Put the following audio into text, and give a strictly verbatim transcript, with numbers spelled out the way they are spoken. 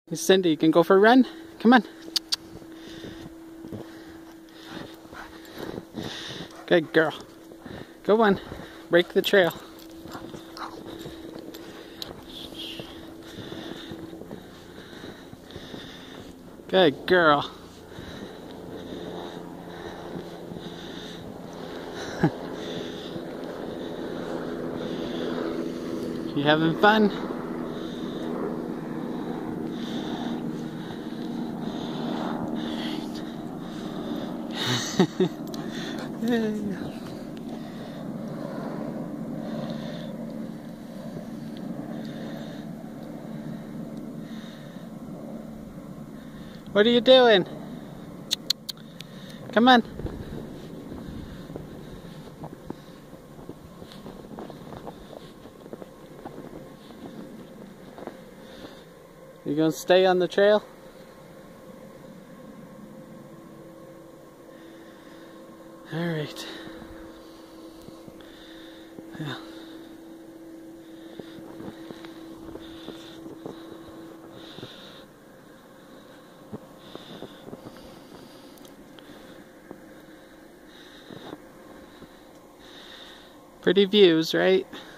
Cindy, you can go for a run. Come on. Good girl. Go on. Break the trail. Good girl. You having fun? What are you doing? Come on. You gonna stay on the trail? All right. Yeah. Pretty views, right?